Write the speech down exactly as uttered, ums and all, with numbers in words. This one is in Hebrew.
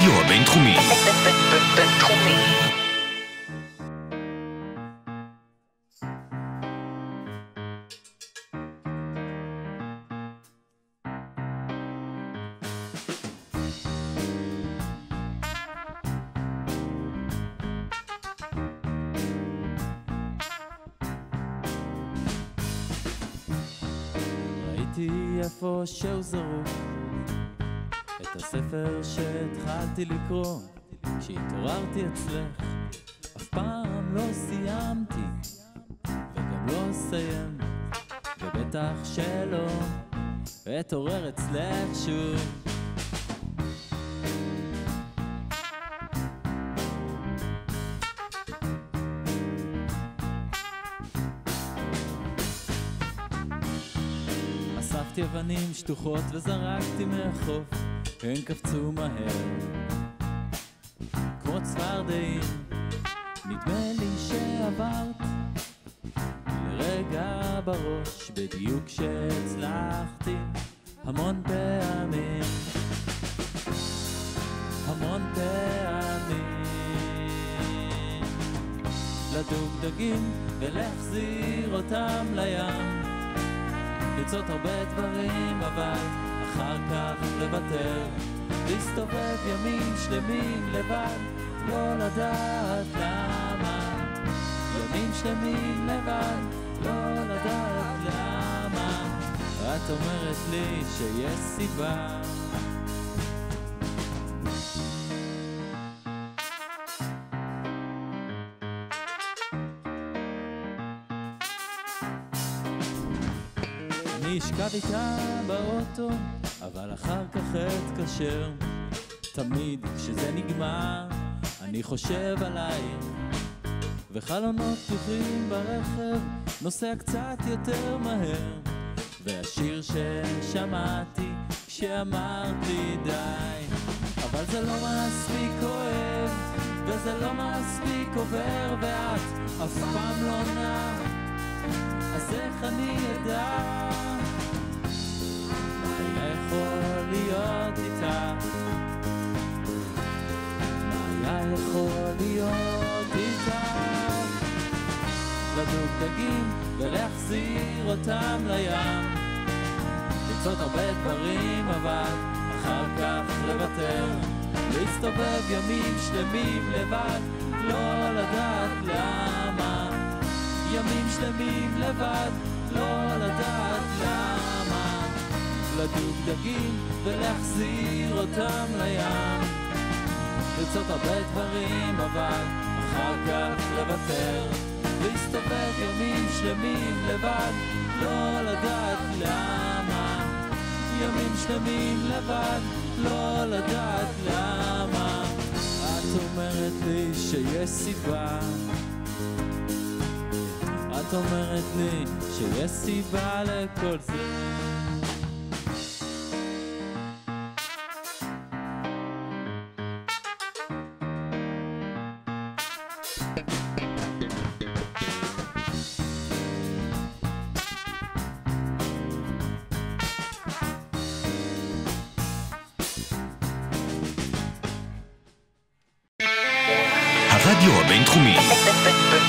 הרדיו הבינתחומי. בינתחומי. ראיתי איפה שהוא זרוק את הספר שהתחלתי לקרוא כשהתעוררתי אצלך. אף פעם לא סיימתי וגם לא אסיים, ובטח שלא אתעורר אצלך שוב. אספתי אבנים שטוחות וזרקתי מהחוף, הן קפצו מהר כמו צפרדעים. נדמה לי שעברת לרגע בראש בדיוק שהצלחתי המון פעמים, המון פעמים לדוג דגים ולהחזיר אותם לים, לצות הרבה דברים אבל אחר כך לוותר, להסתובב ימים שלמים לבד, לא לדעת למה. ימים שלמים לבד, לא לדעת למה. את אומרת לי שיש סיבה. אני אשכב איתה באוטו, אבל אחר כך אתקשר. תמיד כשזה נגמר אני חושב עלייך, וחלונות פתוחים ברכב נוסע קצת יותר מהר, והשיר ששמעתי כשאמרת לי די. אבל זה לא מספיק כואב וזה לא מספיק עובר, ואת אף פעם לא עונה, אז איך אני אדע מה היה יכול להיות איתך? מה היה יכול להיות איתך? לדוג דגים ולהחזיר אותם לים, לצות הרבה דברים אבל אחר כך לוותר, להסתובב ימים שלמים לבד, לא לדעת למה. ימים שלמים לבד, לא לדעת למה. לדוג דגים ולהחזיר אותם לים, לצות הרבה דברים אבל אחר כך לוותר, להסתובב ימים שלמים לבד, לא לדעת למה. ימים שלמים לבד, לא לדעת למה. את אומרת לי שיש סיבה, את אומרת לי שיש סיבה לכל זה. הרדיו הבינתחומי.